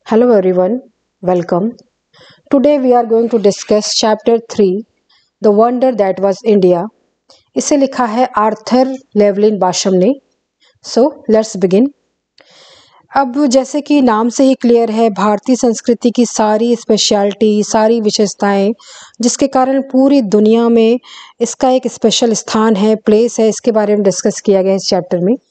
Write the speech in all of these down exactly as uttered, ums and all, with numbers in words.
Hello everyone, welcome. Today we are going to discuss chapter three, The Wonder That Was India. इसे लिखा है Arthur Llewellyn Basham ने. So let's begin. अब जैसे कि नाम से ही क्लियर है, भारतीय संस्कृति की सारी स्पेशलिटी, सारी विशेषताएं, जिसके कारण पूरी दुनिया में इसका एक स्पेशल स्थान है, प्लेस है, इसके बारे में डिस्कस किया गया इस चैप्टर में.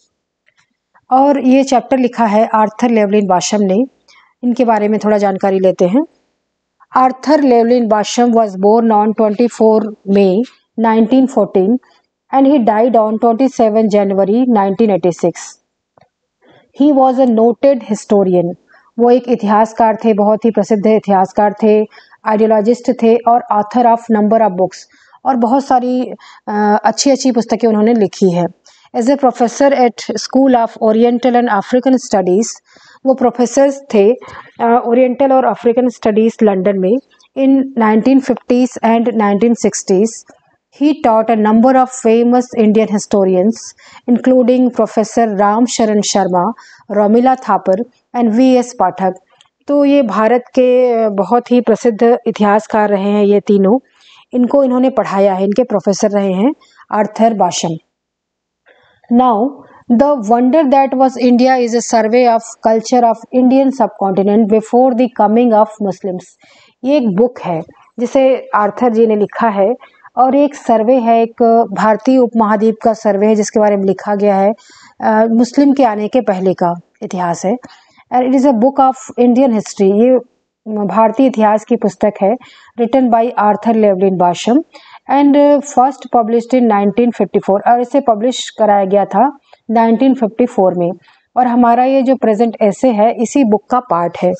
और ये चैप्टर लिखा है आर्थर लेवलिन बाशम ने. इनके बारे में थोड़ा जानकारी लेते हैं. Arthur Llewellyn Basham was born on twenty-fourth May nineteen fourteen and he died on twenty-seventh January nineteen eighty-six. He was a noted historian. वो एक इतिहासकार थे, बहुत ही प्रसिद्ध इतिहासकार थे, आइडियोलॉजिस्ट थे और author of number of books, और बहुत सारी अच्छी अच्छी पुस्तकें उन्होंने लिखी है. As a professor at school of oriental and African studies, वो प्रोफेसर थे ओरिएंटल और अफ्रीकन स्टडीज़ लंदन में in nineteen fifties and nineteen sixties. He taught a number of famous Indian historians, including Professor Ram Sharan Sharma, Romila Thapar and V S Pathak. तो ये भारत के बहुत ही प्रसिद्ध इतिहासकार रहे हैं ये तीनों. इनको इन्होंने पढ़ाया है, इनके प्रोफेसर रहे हैं Arthur Basham. Now, The Wonder That Was India is a survey of culture of Indian subcontinent before the coming of Muslims. ये एक बुक है जिसे आर्थर जी ने लिखा है और एक सर्वे है, एक भारतीय उपमहाद्वीप का सर्वे है जिसके बारे में लिखा गया है. आ, मुस्लिम के आने के पहले का इतिहास है. And it is a book of Indian history. ये भारतीय इतिहास की पुस्तक है, written by Arthur Llewellyn Basham and first published in nineteen fifty four. और इसे पब्लिश कराया गया था नाइनटीन फिफ्टी फोर में. और हमारा ये जो प्रेजेंट ऐसे है इसी बुक का पार्ट है.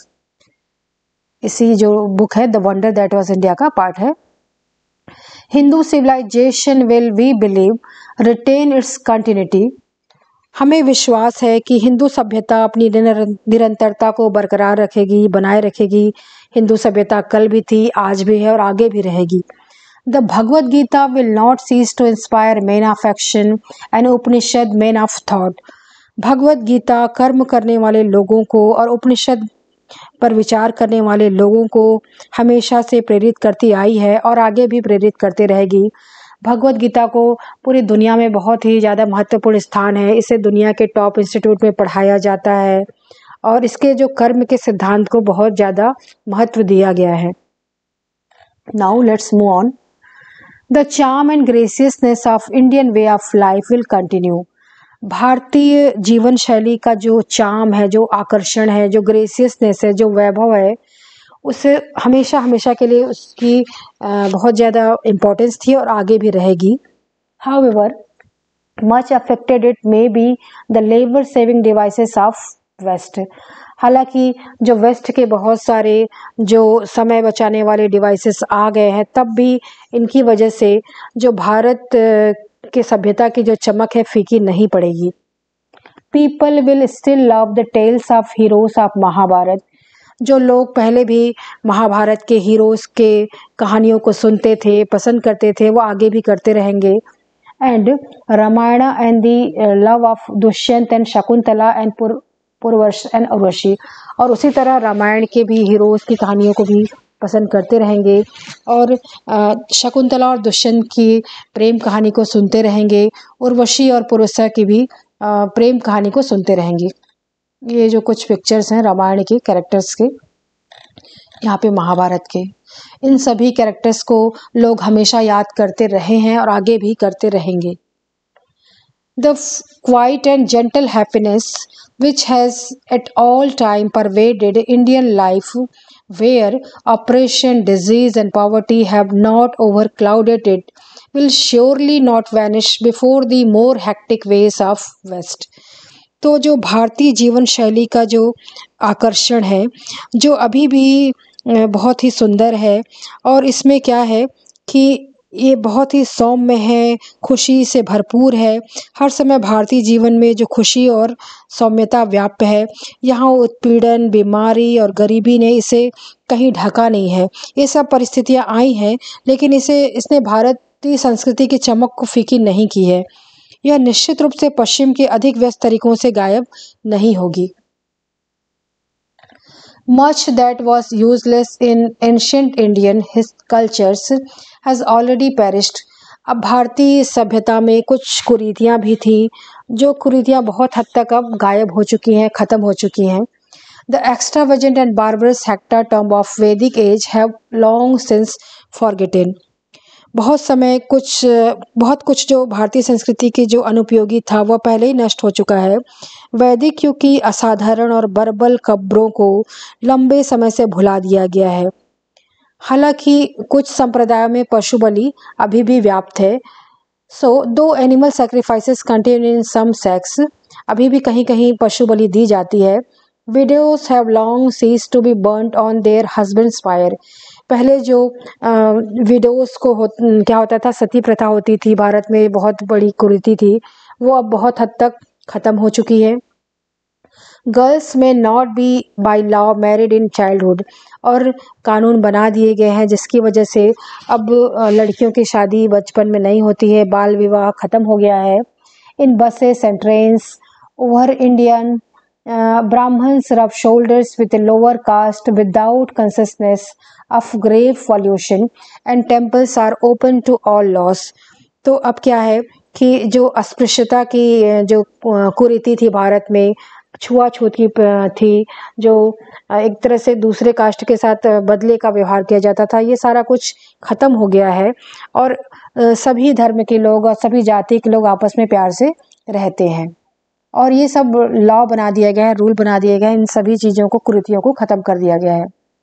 इसी जो बुक है the wonder that was India का पार्ट है. Hindu civilisation will we believe retain its continuity. हमें विश्वास है कि हिंदू सभ्यता अपनी निरंतरता को बरकरार रखेगी, बनाए रखेगी. हिंदू सभ्यता कल भी थी, आज भी है और आगे भी रहेगी. The Bhagavad Gita will not cease to inspire men of action and Upanishad men of thought. Bhagavad Gita कर्म करने वाले लोगों को और उपनिषद पर विचार करने वाले लोगों को हमेशा से प्रेरित करती आई है और आगे भी प्रेरित करते रहेगी. भगवद गीता को पूरी दुनिया में बहुत ही ज़्यादा महत्वपूर्ण स्थान है. इसे दुनिया के टॉप इंस्टीट्यूट में पढ़ाया जाता है और इसके जो कर्म के सिद्धांत को बहुत ज़्यादा महत्व दिया गया है. Now let's move on. The charm and graciousness of Indian way of life will continue. Bharatiya Jeevan शैली का जो चार्म है, जो आकर्षण है, जो ग्रेसियसनेस है, जो वैभव है, उसे हमेशा हमेशा के लिए उसकी बहुत ज़्यादा इम्पोर्टेंस थी और आगे भी रहेगी. However, much affected it may be the labor saving devices of West. हालांकि जो वेस्ट के बहुत सारे जो समय बचाने वाले डिवाइसेस आ गए हैं, तब भी इनकी वजह से जो भारत के सभ्यता की जो चमक है फीकी नहीं पड़ेगी. People will still love the tales of heroes of Mahabharata. जो लोग पहले भी महाभारत के हीरोज के कहानियों को सुनते थे, पसंद करते थे, वो आगे भी करते रहेंगे. And Ramayana and the love of Dushyanta and Shakuntala and Pururavas and Urvashi. और उसी तरह रामायण के भी हीरोज़ की कहानियों को भी पसंद करते रहेंगे और शकुंतला और दुष्यंत की प्रेम कहानी को सुनते रहेंगे. उर्वशी और पुरुषा की भी प्रेम कहानी को सुनते रहेंगे. ये जो कुछ पिक्चर्स हैं रामायण के कैरेक्टर्स के, यहाँ पे महाभारत के, इन सभी कैरेक्टर्स को लोग हमेशा याद करते रहे हैं और आगे भी करते रहेंगे. The quiet and gentle happiness which has at all time pervaded Indian life, where oppression, disease and poverty have not overclouded it, will surely not vanish before the more hectic ways of West. तो जो भारतीय जीवन शैली का जो आकर्षण है, जो अभी भी बहुत ही सुंदर है, और इसमें क्या है कि ये बहुत ही सौम्य है, खुशी से भरपूर है. हर समय भारतीय जीवन में जो खुशी और सौम्यता व्याप्त है, यहाँ उत्पीड़न, बीमारी और गरीबी ने इसे कहीं ढका नहीं है. ये सब परिस्थितियाँ आई हैं, लेकिन इसे इसने भारतीय संस्कृति की चमक को फीकी नहीं की है. यह निश्चित रूप से पश्चिम के अधिक व्यस्त तरीकों से गायब नहीं होगी. Much that was useless in ancient Indian his cultures has already perished. अब भारतीय सभ्यता में कुछ कुरीतियाँ भी थी, जो कुरीतियाँ बहुत हद तक अब गायब हो चुकी हैं, ख़त्म हो चुकी हैं. The extravagant and barbarous hecatomb of Vedic age have long since forgotten. बहुत समय कुछ बहुत कुछ जो भारतीय संस्कृति की जो अनुपयोगी था वह पहले ही नष्ट हो चुका है. वैदिक युग की असाधारण और बर्बर कब्रों को लंबे समय से भुला दिया गया है. हालांकि कुछ संप्रदायों में पशु बलि अभी भी व्याप्त है. So though animal sacrifices contain in some sects, अभी भी कहीं कहीं पशु बलि दी जाती है. Widows have long ceased to be burned on their husbands fire. पहले जो विडोज को हो, क्या होता था, सती प्रथा होती थी, भारत में बहुत बड़ी कुरीति थी, वो अब बहुत हद तक ख़त्म हो चुकी है. Girls may not be by law married in childhood, और कानून बना दिए गए हैं जिसकी वजह से अब लड़कियों की शादी बचपन में नहीं होती है, बाल विवाह ख़त्म हो गया है. In buses and trains over Indian Brahmins rub shoulders with a lower caste without consciousness of grave pollution and temples are open to all laws. तो अब क्या है कि जो अस्पृश्यता की जो कुरीति थी भारत में, छुआछूत की थी, जो एक तरह से दूसरे कास्ट के साथ बदले का व्यवहार किया जाता था, ये सारा कुछ ख़त्म हो गया है और सभी धर्म के लोग और सभी जाति के लोग आपस में प्यार से रहते हैं. और ये सब लॉ बना दिया गया है, रूल बना दिए गए हैं, इन सभी चीज़ों को, कुरीतियों को ख़त्म कर दिया गया है.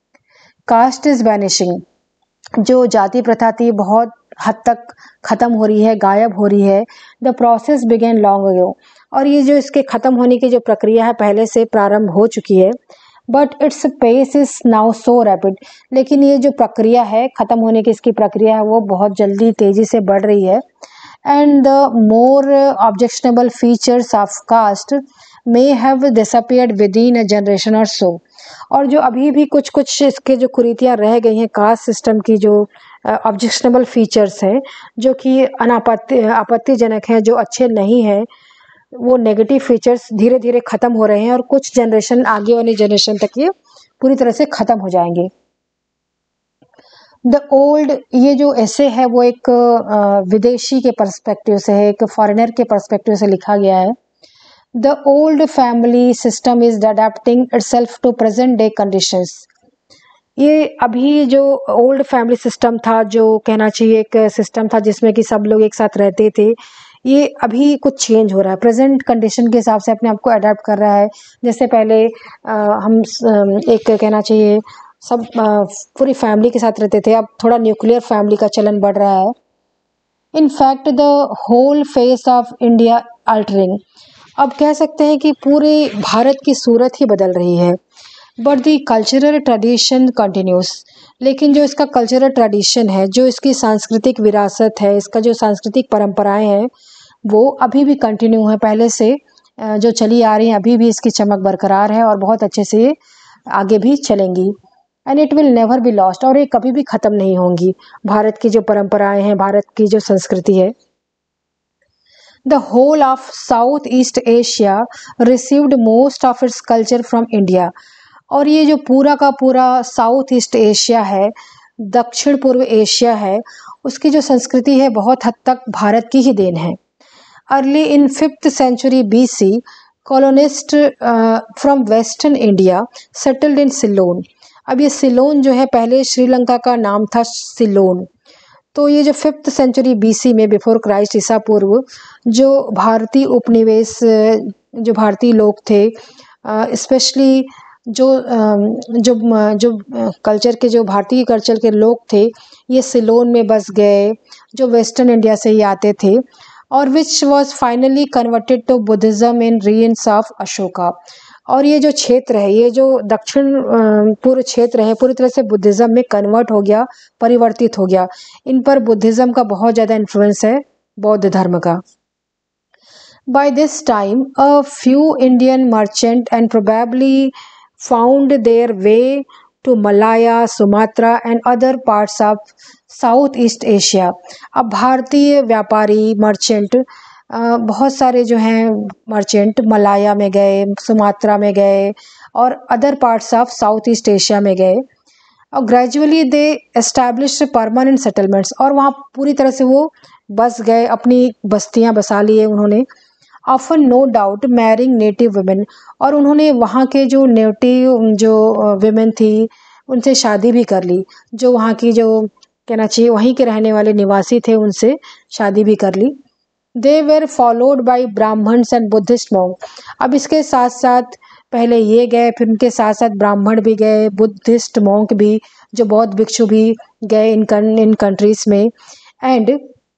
कास्ट इज़ वैनिशिंग, जो जाति प्रथा थी बहुत हद तक ख़त्म हो रही है, गायब हो रही है. The process began long ago, और ये जो इसके ख़त्म होने की जो प्रक्रिया है पहले से प्रारंभ हो चुकी है. But its pace is now so rapid, लेकिन ये जो प्रक्रिया है, ख़त्म होने की इसकी प्रक्रिया है, वो बहुत जल्दी तेज़ी से बढ़ रही है. And the more uh, objectionable features of caste may have disappeared within a generation or so. और जो अभी भी कुछ कुछ इसके जो कुरीतियाँ रह गई हैं कास्ट सिस्टम की, जो ऑब्जेक्शनेबल uh, फीचर्स हैं, जो कि अनापत्ति आपत्तिजनक हैं, जो अच्छे नहीं हैं, वो नेगेटिव फीचर्स धीरे धीरे ख़त्म हो रहे हैं और कुछ जनरेशन आगे वाली जनरेशन तक ये पूरी तरह से ख़त्म हो जाएंगे. द ओल्ड, ये जो ऐसे है वो एक विदेशी के पर्सपेक्टिव से है, एक फॉरेनर के पर्सपेक्टिव से लिखा गया है. The old family system is adapting itself to present day conditions. ये अभी जो ओल्ड फैमिली सिस्टम था, जो कहना चाहिए एक सिस्टम था जिसमें कि सब लोग एक साथ रहते थे, ये अभी कुछ चेंज हो रहा है, प्रेजेंट कंडीशन के हिसाब से अपने आप को अडेप्ट कर रहा है. जैसे पहले आ, हम एक कहना चाहिए सब पूरी फैमिली के साथ रहते थे, अब थोड़ा न्यूक्लियर फैमिली का चलन बढ़ रहा है. In fact the whole face of India altering, अब कह सकते हैं कि पूरे भारत की सूरत ही बदल रही है. But the cultural tradition continues, लेकिन जो इसका कल्चरल ट्रेडिशन है, जो इसकी सांस्कृतिक विरासत है, इसका जो सांस्कृतिक परंपराएं हैं, वो अभी भी कंटिन्यू है, पहले से जो चली आ रही हैं, अभी भी इसकी चमक बरकरार है और बहुत अच्छे से आगे भी चलेंगी. And it will never be lost, और ये कभी भी ख़त्म नहीं होंगी. भारत की जो परंपराएं हैं, भारत की जो संस्कृति है. The whole of south east Asia received most of its culture from India, और ये जो पूरा का पूरा साउथ ईस्ट एशिया है, दक्षिण पूर्व एशिया है, उसकी जो संस्कृति है बहुत हद तक भारत की ही देन है. Early in fifth century B C colonists from western India settled in Ceylon. अब ये सिलोन जो है, पहले श्रीलंका का नाम था सिलोन. तो ये जो फिफ्थ सेंचुरी बीसी में, बिफोर क्राइस्ट, ईसा पूर्व, जो भारतीय उपनिवेश, जो भारतीय लोग थे, स्पेशली जो जो जो कल्चर के, जो भारतीय कल्चर के लोग थे, ये सिलोन में बस गए, जो वेस्टर्न इंडिया से ही आते थे. और which was finally converted to Buddhism in रीन्स ऑफ अशोका. और ये जो क्षेत्र है, ये जो दक्षिण पूर्व क्षेत्र है, पूरी तरह से बुद्धिज़्म में कन्वर्ट हो गया, परिवर्तित हो गया. इन पर बुद्धिज़्म का बहुत ज़्यादा इन्फ्लुएंस है, बौद्ध धर्म का. By this time a few Indian merchant and probably found their way to Malaya, Sumatra and other parts of south east Asia. अब भारतीय व्यापारी, मर्चेंट, बहुत सारे जो हैं मर्चेंट मलाया में गए, सुमात्रा में गए और other parts of south east Asia में गए और gradually they establish permanent settlements, और वहाँ पूरी तरह से वो बस गए, अपनी बस्तियाँ बसा लिए उन्होंने। Often no doubt marrying native women, और उन्होंने वहाँ के जो नेटिव जो वुमेन थी उनसे शादी भी कर ली, जो वहाँ की जो कहना चाहिए वहीं के रहने वाले निवासी थे उनसे शादी भी कर ली। They were followed by Brahmins and Buddhist monk. अब इसके साथ साथ पहले ये गए, फिर उनके साथ साथ ब्राह्मण भी गए, बुद्धिस्ट मॉन्क भी, जो बौद्ध भिक्षु भी गए इन इन कंट्रीज में। And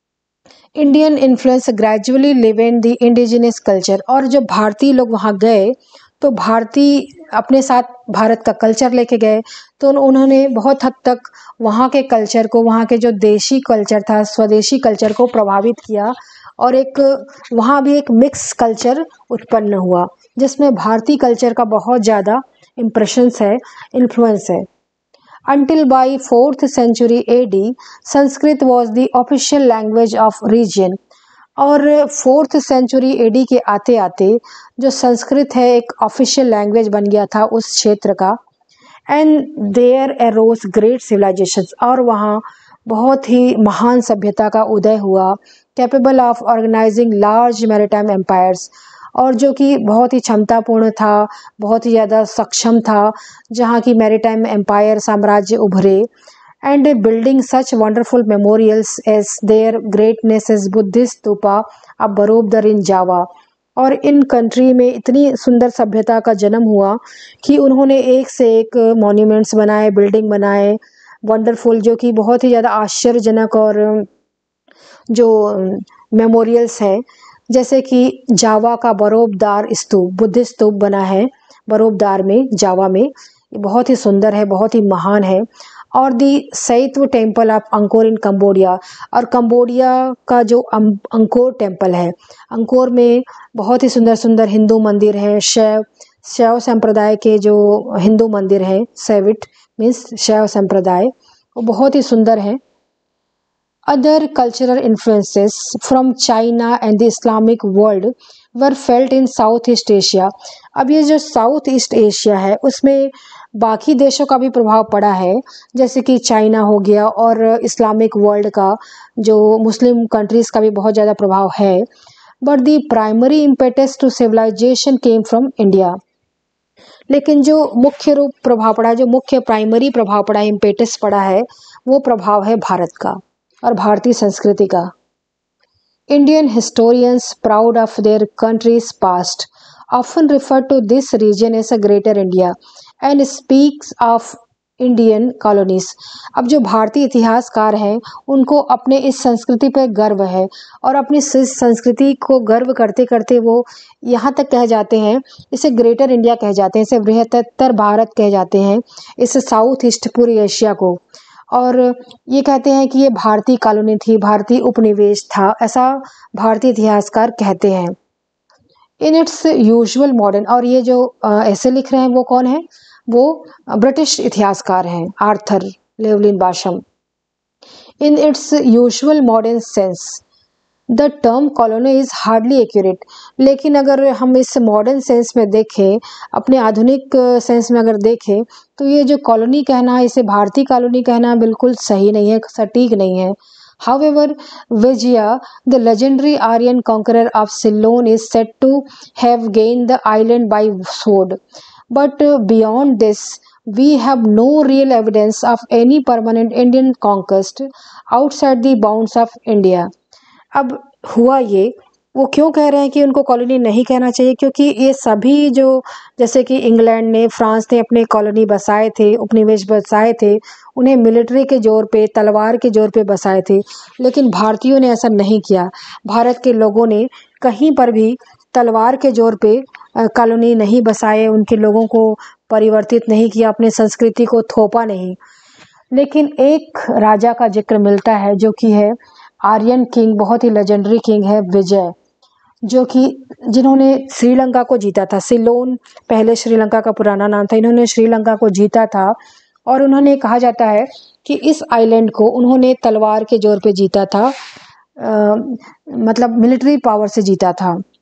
Indian influence gradually live in the indigenous culture, और जब भारतीय लोग वहाँ गए तो भारतीय अपने साथ भारत का कल्चर लेके गए, तो उन्होंने बहुत हद तक वहाँ के कल्चर को, वहाँ के जो देशी कल्चर था, स्वदेशी कल्चर को प्रभावित किया, और एक वहाँ भी एक मिक्स कल्चर उत्पन्न हुआ जिसमें भारतीय कल्चर का बहुत ज़्यादा इम्प्रेशंस है, इन्फ्लुएंस है। Until by fourth century A D, Sanskrit was the official language of region, और फोर्थ सेंचुरी एडी के आते आते जो संस्कृत है एक ऑफिशियल लैंग्वेज बन गया था उस क्षेत्र का। And there arose great civilisations, और वहाँ बहुत ही महान सभ्यता का उदय हुआ, capable of organising large maritime empires, और जो कि बहुत ही क्षमतापूर्ण था, बहुत ही ज़्यादा सक्षम था, जहाँ की मैरिटाइम एम्पायर साम्राज्य उभरे। And building such wonderful memorials as their greatness as Buddhist stupa of Borobudur इन जावा, और इन कंट्री में इतनी सुंदर सभ्यता का जन्म हुआ कि उन्होंने एक से एक मॉन्यूमेंट्स बनाए, बिल्डिंग बनाए, वंडरफुल, जो कि बहुत ही ज़्यादा आश्चर्यजनक, और जो मेमोरियल्स हैं जैसे कि जावा का बरोबदार स्तूप, बुद्धिस्ट स्तूप बना है बरोबदार में, जावा में, बहुत ही सुंदर है, बहुत ही महान है। और the Saiva temple of Angkor in Cambodia, और कंबोडिया का जो अंकोर टेम्पल है, अंकोर में बहुत ही सुंदर सुंदर हिंदू मंदिर हैं, शैव शैव संप्रदाय के जो हिंदू मंदिर हैं, सैविट मीन्स शैव संप्रदाय, वो बहुत ही सुंदर है। Other cultural influences from China and the Islamic world were felt in Southeast Asia। अब ये जो साउथ ईस्ट एशिया है उसमें बाकी देशों का भी प्रभाव पड़ा है, जैसे कि चाइना हो गया, और इस्लामिक वर्ल्ड का, जो मुस्लिम कंट्रीज़ का भी बहुत ज़्यादा प्रभाव है। But the primary impetus to civilisation came from India, लेकिन जो मुख्य रूप प्रभाव पड़ा है, जो मुख्य प्राइमरी प्रभाव पड़ा है, इम्पेटस पड़ा है, वो प्रभाव है भारत का और भारतीय संस्कृति का। Indian historians proud of their country's past often refer to this region as a greater India and speaks of Indian colonies. अब जो भारतीय इतिहासकार हैं उनको अपने इस संस्कृति पर गर्व है, और अपनी इस संस्कृति को गर्व करते करते वो यहाँ तक कह जाते हैं, इसे ग्रेटर इंडिया कह जाते हैं, इसे बृहत्तर भारत कह जाते हैं, इस साउथ ईस्ट पूरी एशिया को। और ये कहते हैं कि ये भारतीय कॉलोनी थी, भारतीय उपनिवेश था, ऐसा भारतीय इतिहासकार कहते हैं। इन इट्स यूजुअल मॉडर्न, और ये जो ऐसे लिख रहे हैं वो कौन है, वो ब्रिटिश इतिहासकार हैं, Arthur Llewellyn Basham. In its usual modern sense the term colony is hardly accurate, लेकिन अगर हम इस मॉडर्न सेंस में देखें, अपने आधुनिक सेंस में अगर देखें, तो ये जो कॉलोनी कहना है, इसे भारतीय कॉलोनी कहना बिल्कुल सही नहीं है, सटीक नहीं है। However, Vijaya, the legendary Aryan conqueror of Ceylon, is said to have gained the island by sword. But uh, beyond this, we have no real evidence of any permanent Indian conquest outside the bounds of India. अब हुआ ये, वो क्यों कह रहे हैं कि उनको कॉलोनी नहीं कहना चाहिए, क्योंकि ये सभी जो, जैसे कि इंग्लैंड ने, फ्रांस ने अपने कॉलोनी बसाए थे, उपनिवेश बसाए थे, उन्हें मिलिट्री के जोर पे, तलवार के जोर पे बसाए थे, लेकिन भारतीयों ने ऐसा नहीं किया। भारत के लोगों ने कहीं पर भी तलवार के जोर पे कॉलोनी नहीं बसाए, उनके लोगों को परिवर्तित नहीं किया, अपनी संस्कृति को थोपा नहीं। लेकिन एक राजा का जिक्र मिलता है जो कि है आर्यन किंग, बहुत ही लेजेंडरी किंग है विजय, जो कि जिन्होंने श्रीलंका को जीता था। सिलोन पहले श्रीलंका का पुराना नाम था, इन्होंने श्रीलंका को जीता था, और उन्होंने कहा जाता है कि इस आइलैंड को उन्होंने तलवार के जोर पे जीता था, आ, मतलब मिलिट्री पावर से जीता था।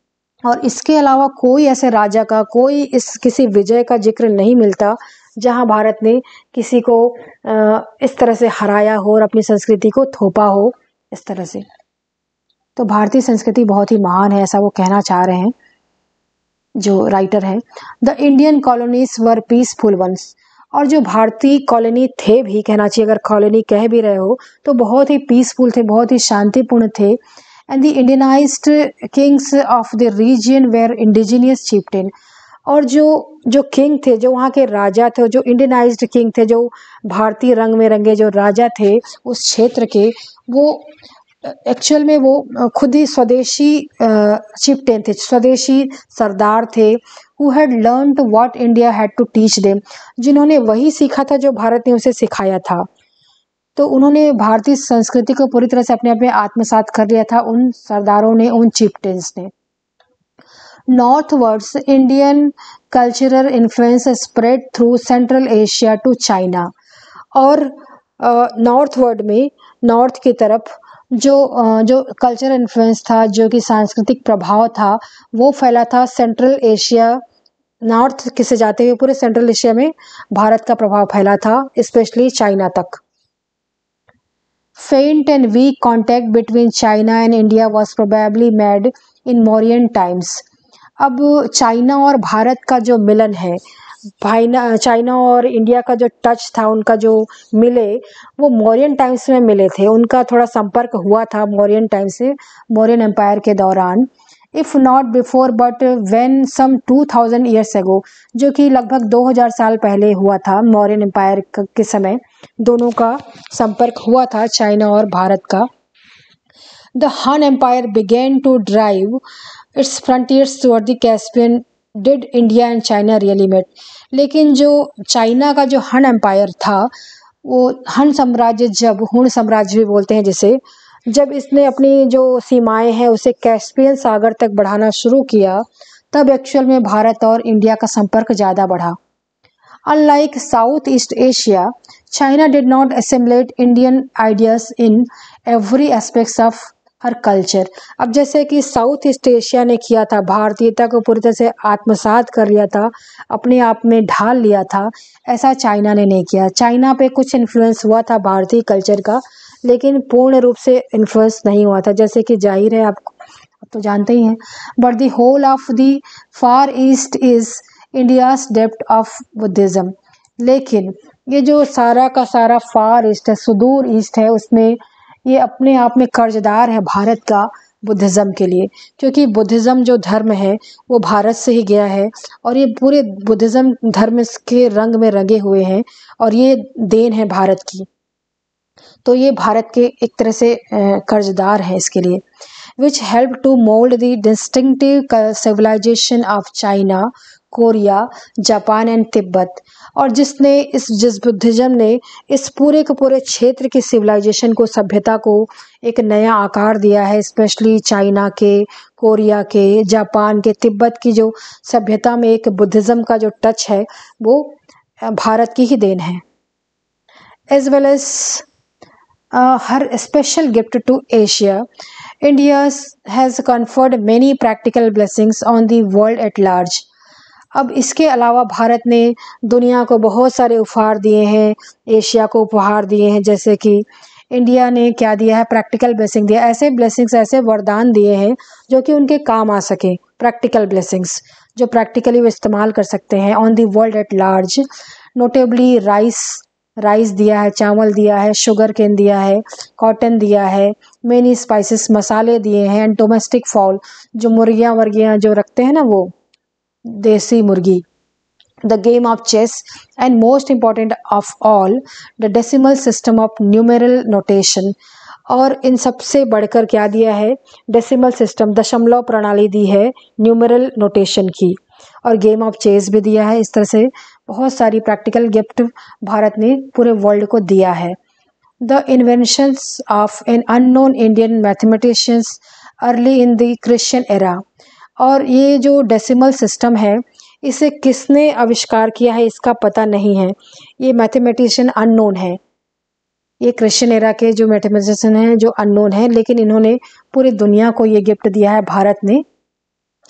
और इसके अलावा कोई ऐसे राजा का, कोई इस किसी विजय का जिक्र नहीं मिलता जहां भारत ने किसी को इस तरह से हराया हो और अपनी संस्कृति को थोपा हो इस तरह से। तो भारतीय संस्कृति बहुत ही महान है, ऐसा वो कहना चाह रहे हैं जो राइटर हैं। The Indian colonies were peaceful ones, और जो भारतीय कॉलोनी थे भी, कहना चाहिए अगर कॉलोनी कह भी रहे हो तो बहुत ही पीसफुल थे, बहुत ही शांतिपूर्ण थे। And the Indianised kings of the region were indigenous chieftain, और जो जो किंग थे, जो वहाँ के राजा थे, जो इंडियनाइज्ड किंग थे, जो भारतीय रंग में रंगे जो राजा थे उस क्षेत्र के, वो एक्चुअल में वो खुद ही स्वदेशी चिफ्टेन थे, स्वदेशी सरदार थे, who had learned what India had to teach them, जिन्होंने वही सीखा था जो भारत ने उसे सिखाया था। तो उन्होंने भारतीय संस्कृति को पूरी तरह से अपने आप में आत्मसात कर लिया था उन सरदारों ने, उन चिफ्टेन्स ने। Northwards Indian cultural influence spread through central Asia to China, और नॉर्थवर्ड uh, में, नॉर्थ की तरफ जो uh, जो कल्चरल इन्फ्लुएंस था, जो कि सांस्कृतिक प्रभाव था, वो फैला था सेंट्रल एशिया, नॉर्थ किसे जाते हुए पूरे सेंट्रल एशिया में भारत का प्रभाव फैला था, स्पेशली चाइना तक। Faint and weak contact between China and India was probably made in Mauryan times. अब चाइना और भारत का जो मिलन है, भाईना चाइना और इंडिया का जो टच था, उनका जो मिले, वो मौर्यन टाइम्स में मिले थे, उनका थोड़ा संपर्क हुआ था मौर्यन टाइम से, मौर्यन एम्पायर के दौरान। If not before but when some two thousand years ago, जो कि लगभग दो हज़ार साल पहले हुआ था, मौर्यन एम्पायर के समय दोनों का संपर्क हुआ था, चाइना और भारत का। The Han empire began to drive its frontiers toward the Caspian, did India and China really met. लेकिन जो चाइना का जो हन एम्पायर था, वो हन साम्राज्य, जब हुन साम्राज्य भी बोलते हैं जिसे, जब इसने अपनी जो सीमाएं हैं उसे कैस्पियन सागर तक बढ़ाना शुरू किया, तब एक्चुअल में भारत और इंडिया का संपर्क ज़्यादा बढ़ा। Unlike south east Asia, China did not assimilate Indian ideas in every aspects of her culture. अब जैसे कि साउथ ईस्ट एशिया ने किया था, भारतीयता को पूरी तरह से आत्मसात कर लिया था, अपने आप में ढाल लिया था, ऐसा चाइना ने नहीं किया। चाइना पे कुछ इन्फ्लुएंस हुआ था भारतीय कल्चर का, लेकिन पूर्ण रूप से इन्फ्लुएंस नहीं हुआ था, जैसे कि जाहिर है आप आप तो जानते ही हैं। But the whole of the far east is India's depth of Buddhism. लेकिन ये जो सारा का सारा फार ईस्ट है, सुदूर ईस्ट है, उसमें ये अपने आप में कर्जदार है भारत का बुद्धिज्म के लिए, क्योंकि बुद्धिज्म जो धर्म है वो भारत से ही गया है, और ये पूरे बुद्धिज्म धर्म के रंग में रंगे हुए हैं, और ये देन है भारत की। तो ये भारत के एक तरह से कर्जदार है इसके लिए। Which help to mould the distinctive civilisation of China, Korea, Japan and Tibet, और जिसने इस जिस बुद्धिज्म ने इस पूरे के पूरे क्षेत्र की सिविलाइजेशन को, सभ्यता को एक नया आकार दिया है, स्पेशली चाइना के, कोरिया के, जापान के, तिब्बत की जो सभ्यता में एक बुद्धिज्म का जो टच है वो भारत की ही देन है। As well as her special gift to Asia, India has conferred many practical blessings on the world at large. अब इसके अलावा भारत ने दुनिया को बहुत सारे उपहार दिए हैं, एशिया को उपहार दिए हैं, जैसे कि इंडिया ने क्या दिया है, प्रैक्टिकल ब्लेसिंग दिया, ऐसे ब्लेसिंग्स, ऐसे वरदान दिए हैं जो कि उनके काम आ सके, प्रैक्टिकल ब्लेसिंग्स जो प्रैक्टिकली वो इस्तेमाल कर सकते हैं on the world at large. Notably rice rice दिया है, चावल दिया है, शुगर केन दिया है, कॉटन दिया है, मेनी स्पाइसेस मसाले दिए हैं, एंड डोमेस्टिक फॉल जो मुर्गियाँ वर्गियाँ जो रखते हैं ना, वो देसी मुर्गी, the game of chess, and most important of all the decimal system of numeral notation. और इन सबसे बढ़कर क्या दिया है, डेसिमल सिस्टम, दशमलव प्रणाली दी है न्यूमेरल नोटेशन की, और गेम ऑफ चेस भी दिया है। इस तरह से बहुत सारी प्रैक्टिकल गिफ्ट भारत ने पूरे वर्ल्ड को दिया है। The inventions of an unknown Indian mathematicians early in the Christian era, और ये जो डेसिमल सिस्टम है इसे किसने आविष्कार किया है इसका पता नहीं है, ये मैथमेटिशियन अननोन है, ये क्रिश्चियन एरा के जो मैथमेटिशियन हैं जो अननोन है, लेकिन इन्होंने पूरी दुनिया को ये गिफ्ट दिया है भारत ने।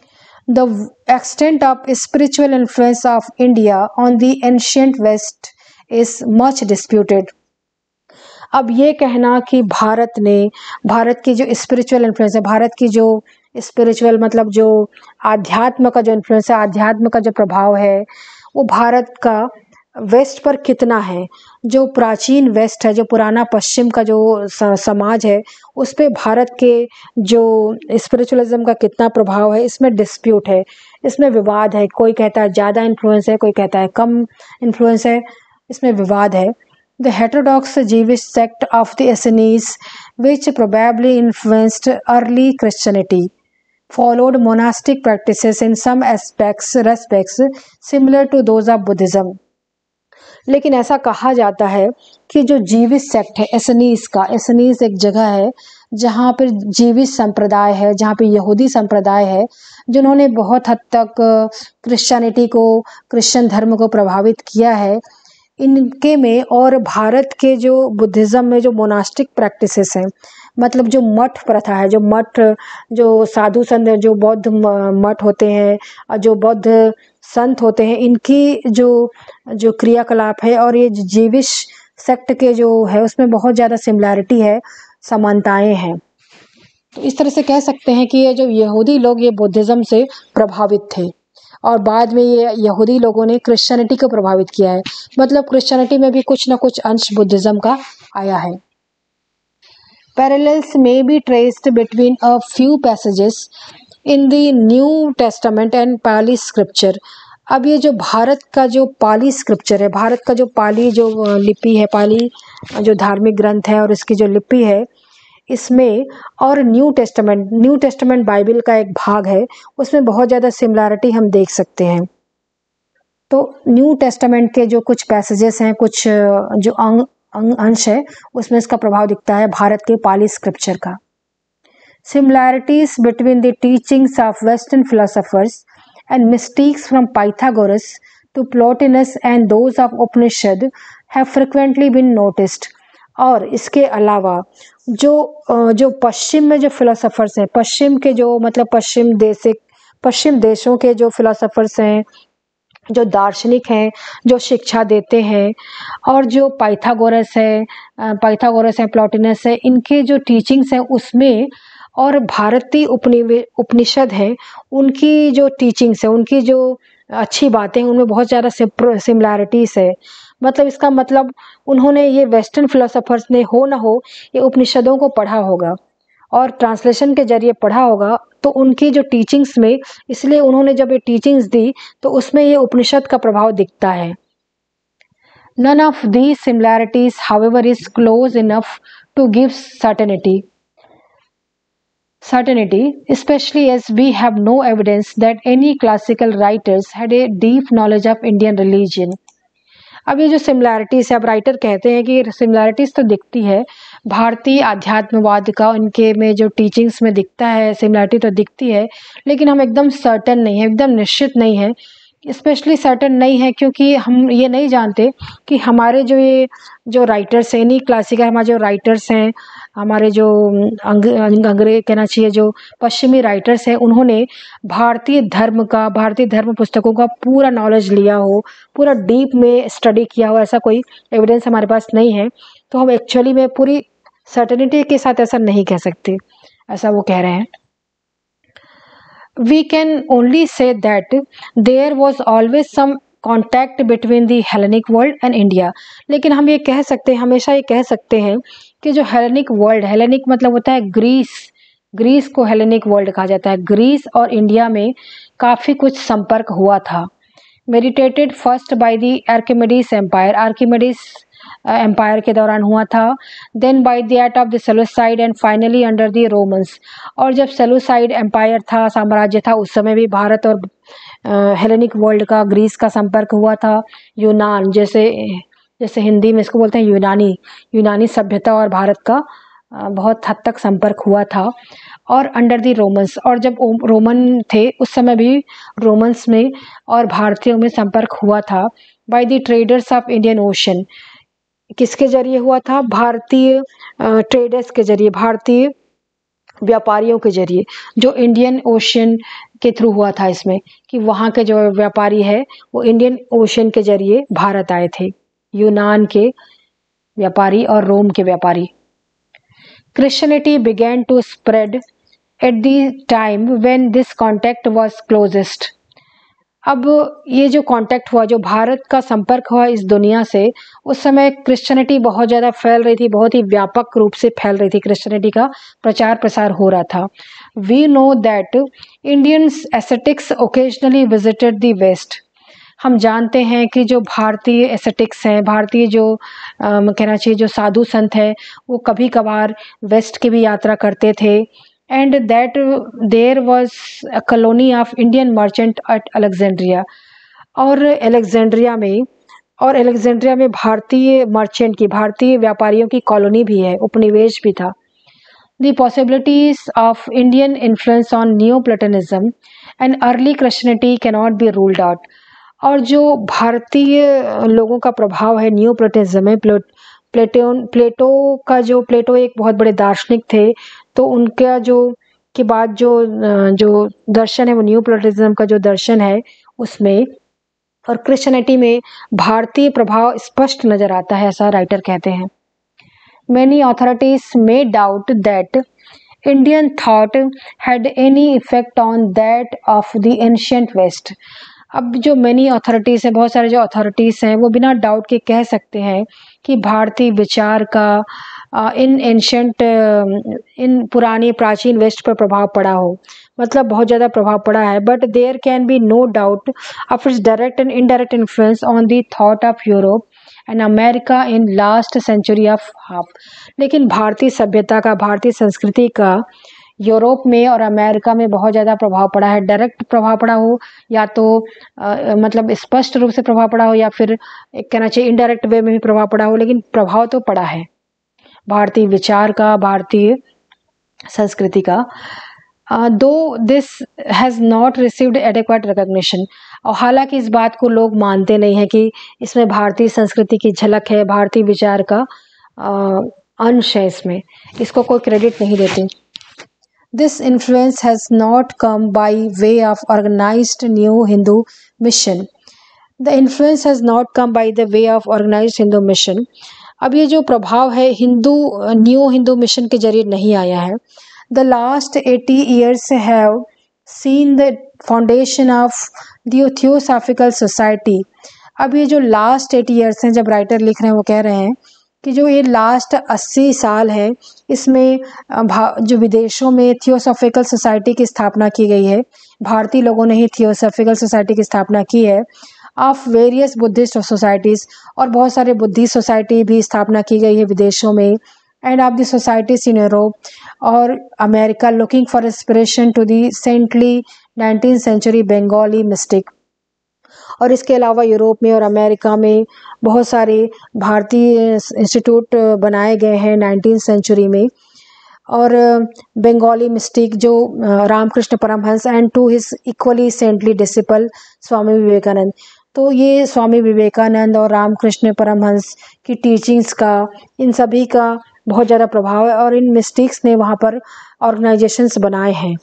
The extent of spiritual influence of India on the ancient West is much disputed. अब ये कहना कि भारत ने भारत की जो स्पिरिचुअल इन्फ्लुएंस है, भारत की जो स्पिरिचुअल मतलब जो आध्यात्म का जो इन्फ्लुएंस है, आध्यात्म का जो प्रभाव है, वो भारत का वेस्ट पर कितना है, जो प्राचीन वेस्ट है, जो पुराना पश्चिम का जो समाज है, उस पे भारत के जो स्पिरिचुअलिज्म का कितना प्रभाव है, इसमें डिस्प्यूट है, इसमें विवाद है। कोई कहता है ज़्यादा इन्फ्लुएंस है, कोई कहता है कम इन्फ्लुएंस है, इसमें विवाद है। The heterodox Jewish sect of the Essenes, which probably influenced early Christianity, followed monastic practices in some aspects respects similar to those of Buddhism. लेकिन ऐसा कहा जाता है कि जो जीविश सेक्ट है एसनीस का, एसनीस एक जगह है जहाँ पर जीविश संप्रदाय है, जहाँ पे यहूदी संप्रदाय है, जिन्होंने बहुत हद तक क्रिश्चियनिटी को, क्रिश्चियन धर्म को प्रभावित किया है। इनके में और भारत के जो बुद्धिज़्म में जो मोनास्टिक प्रैक्टिसेस हैं, मतलब जो मठ प्रथा है, जो मठ जो साधु संत जो बौद्ध मठ होते हैं और जो बौद्ध संत होते हैं, इनकी जो जो क्रियाकलाप है और ये जीविश सेक्ट के जो है उसमें बहुत ज़्यादा सिमिलैरिटी है, समानताएं हैं। तो इस तरह से कह सकते हैं कि ये जो यहूदी लोग ये बुद्धिज़्म से प्रभावित थे और बाद में ये यहूदी लोगों ने क्रिश्चियनिटी को प्रभावित किया है, मतलब क्रिश्चियनिटी में भी कुछ ना कुछ अंश बुद्धिज़्म का आया है। Parallels may be traced between a few passages in the New Testament and Pali scripture. अब ये जो भारत का जो पाली स्क्रिप्चर है, भारत का जो पाली जो लिपि है, पाली जो धार्मिक ग्रंथ है और इसकी जो लिपि है, इसमें और New Testament New Testament Bible का एक भाग है, उसमें बहुत ज़्यादा सिमिलैरिटी हम देख सकते हैं। तो न्यू टेस्टामेंट के जो कुछ पैसेजेस हैं, कुछ जो अंग अंग अंश है, उसमें इसका प्रभाव दिखता है भारत के पाली स्क्रिप्चर का। Similarities between the teachings of western philosophers and mistakes from Pythagoras to Plotinus and those of Upanishad have frequently been noticed. और इसके अलावा जो जो पश्चिम में जो फिलोसोफर्स हैं, पश्चिम के जो मतलब पश्चिम देश पश्चिम देशों के जो फिलोसोफर्स हैं, जो दार्शनिक हैं, जो शिक्षा देते हैं, और जो पाइथागोरस है पाइथागोरस है प्लोटिनस है, इनके जो टीचिंग्स हैं उसमें और भारतीय उपनि उपनिषद हैं, उनकी जो टीचिंग्स है, उनकी जो अच्छी बातें हैं, उनमें बहुत ज़्यादा सिमिलैरिटीज है। मतलब इसका मतलब उन्होंने ये वेस्टर्न फिलोसोफर्स ने हो ना हो ये उपनिषदों को पढ़ा होगा और ट्रांसलेशन के जरिए पढ़ा होगा, तो उनकी जो टीचिंग्स में, इसलिए उन्होंने जब ये टीचिंग्स दी तो उसमें ये उपनिषद का प्रभाव दिखता है। None of these similarities, however, is close enough to give certainty. Certainty, especially as we have no evidence that any classical writers had a deep knowledge of Indian religion. अब ये जो सिमिलैरिटीज़ है, अब राइटर कहते हैं कि similarities तो दिखती है, भारतीय आध्यात्मवाद का उनके में जो टीचिंग्स में दिखता है, सिमिलैरिटी तो दिखती है, लेकिन हम एकदम सर्टन नहीं है, एकदम निश्चित नहीं है। स्पेशली सर्टन नहीं है क्योंकि हम ये नहीं जानते कि हमारे जो ये जो राइटर्स हैं, इन्हीं क्लासिकल हमारे जो राइटर्स हैं, हमारे जो अंग अंग्रेज कहना चाहिए जो पश्चिमी राइटर्स हैं, उन्होंने भारतीय धर्म का, भारतीय धर्म पुस्तकों का पूरा नॉलेज लिया हो, पूरा डीप में स्टडी किया हो, ऐसा कोई एविडेंस हमारे पास नहीं है। तो हम एक्चुअली में पूरी सर्टेनिटी के साथ ऐसा नहीं कह सकते, ऐसा वो कह रहे हैं। We can only say that there was always some contact between the Hellenic world and India. लेकिन हम ये कह सकते हैं, हमेशा ये कह सकते हैं कि जो हेलेनिक वर्ल्ड, हेलेनिक मतलब होता है ग्रीस, ग्रीस को हेलेनिक वर्ल्ड कहा जाता है। ग्रीस और इंडिया में काफ़ी कुछ संपर्क हुआ था। Meditated first by the Archimedes empire, Archimedes empire के दौरान हुआ था। Then by that of the Seleucid and finally under the Romans. और जब सेलूसाइड एम्पायर था, साम्राज्य था, उस समय भी भारत और हेलेनिक वर्ल्ड का, ग्रीस का संपर्क हुआ था। यूनान, जैसे जैसे हिंदी में इसको बोलते हैं यूनानी, यूनानी सभ्यता और भारत का बहुत हद तक संपर्क हुआ था। और अंडर द रोमन्स, और जब रोमन थे उस समय भी रोमन्स में और भारतीयों में संपर्क हुआ था। By the traders of Indian ocean, किसके जरिए हुआ था? भारतीय ट्रेडर्स के जरिए, भारतीय व्यापारियों के जरिए, जो इंडियन ओशियन के थ्रू हुआ था इसमें, कि वहाँ के जो व्यापारी है वो इंडियन ओशियन के जरिए भारत आए थे, यूनान के व्यापारी और रोम के व्यापारी। Christianity began to spread at the time when this contact was closest. अब ये जो कांटेक्ट हुआ, जो भारत का संपर्क हुआ इस दुनिया से, उस समय क्रिश्चियनिटी बहुत ज़्यादा फैल रही थी, बहुत ही व्यापक रूप से फैल रही थी, क्रिश्चियनिटी का प्रचार प्रसार हो रहा था। We know that Indians ascetics occasionally visited the west. हम जानते हैं कि जो भारतीय एसेटिक्स हैं, भारतीय जो आ, कहना चाहिए जो साधु संत हैं, वो कभी कभार वेस्ट की भी यात्रा करते थे। and that there was a colony of Indian merchant at Alexandria, और अलेक्जेंड्रिया में और अलेक्जेंड्रिया में भारतीय मर्चेंट की, भारतीय व्यापारियों की कॉलोनी भी है, उपनिवेश भी था। The possibilities of Indian influence on Neoplatonism and early Christianity cannot be ruled out। और जो भारतीय लोगों का प्रभाव है न्यू प्लेटोनिज्म में, प्लेटोन प्लेटो का जो प्लेटो एक बहुत बड़े दार्शनिक थे, तो उनका जो के बाद जो जो दर्शन है वो न्यू प्लेटोनिज्म का जो दर्शन है उसमें, और क्रिश्चियनिटी में भारतीय प्रभाव स्पष्ट नजर आता है, ऐसा राइटर कहते हैं। Many authorities may doubt that Indian thought had any effect on that of the ancient West। अब जो मैनी अथॉरिटीज़ हैं, बहुत सारे जो अथॉरिटीज़ हैं, वो बिना डाउट के कह सकते हैं कि भारतीय विचार का आ, इन एंशंट इन पुरानी प्राचीन वेस्ट पर प्रभाव पड़ा हो, मतलब बहुत ज़्यादा प्रभाव पड़ा है। But there can be no doubt of its direct and indirect influence on the thought of Europe and America in last century of half. लेकिन भारतीय सभ्यता का, भारतीय संस्कृति का यूरोप में और अमेरिका में बहुत ज़्यादा प्रभाव पड़ा है। डायरेक्ट प्रभाव पड़ा हो या तो आ, मतलब स्पष्ट रूप से प्रभाव पड़ा हो, या फिर एक कहना चाहिए इनडायरेक्ट वे में भी प्रभाव पड़ा हो, लेकिन प्रभाव तो पड़ा है भारतीय विचार का, भारतीय संस्कृति का। Though this has not received adequate recognition. और हालांकि इस बात को लोग मानते नहीं हैं कि इसमें भारतीय संस्कृति की झलक है, भारतीय विचार का अंश है, इसमें इसको कोई क्रेडिट नहीं देते। This influence has not come by way of organized new Hindu mission. The influence has not come by the way of organized Hindu mission. अब ये जो प्रभाव है हिंदू न्यू हिंदू मिशन के जरिए नहीं आया है। The last eighty years have seen the foundation of the Theosophical Society। अब ये जो लास्ट एटी ईयर्स हैं, जब राइटर लिख रहे हैं वो कह रहे हैं कि जो ये लास्ट अस्सी साल है, इसमें जो विदेशों में थियोसॉफिकल सोसाइटी की स्थापना की गई है, भारतीय लोगों ने ही थियोसॉफिकल सोसाइटी की स्थापना की है, ऑफ वेरियस बुद्धिस्ट सोसाइटीज़, और बहुत सारे बुद्धिस्ट सोसाइटी भी स्थापना की गई है विदेशों में, and of the societies in Europe और America, looking for inspiration to the saintly nineteen century Bengali mystic. और इसके अलावा यूरोप में और अमेरिका में बहुत सारे भारतीय इंस्टीट्यूट बनाए गए हैं नाइनटीन सेंचुरी में, और बंगाली मिस्टिक जो Ramakrishna Paramhansa and to his equally saintly disciple Swami Vivekananda. तो ये स्वामी विवेकानंद और रामकृष्ण परमहंस की टीचिंग्स का, इन सभी का बहुत ज़्यादा प्रभाव है, और इन मिस्टिक्स ने वहाँ पर ऑर्गेनाइजेशंस बनाए हैं।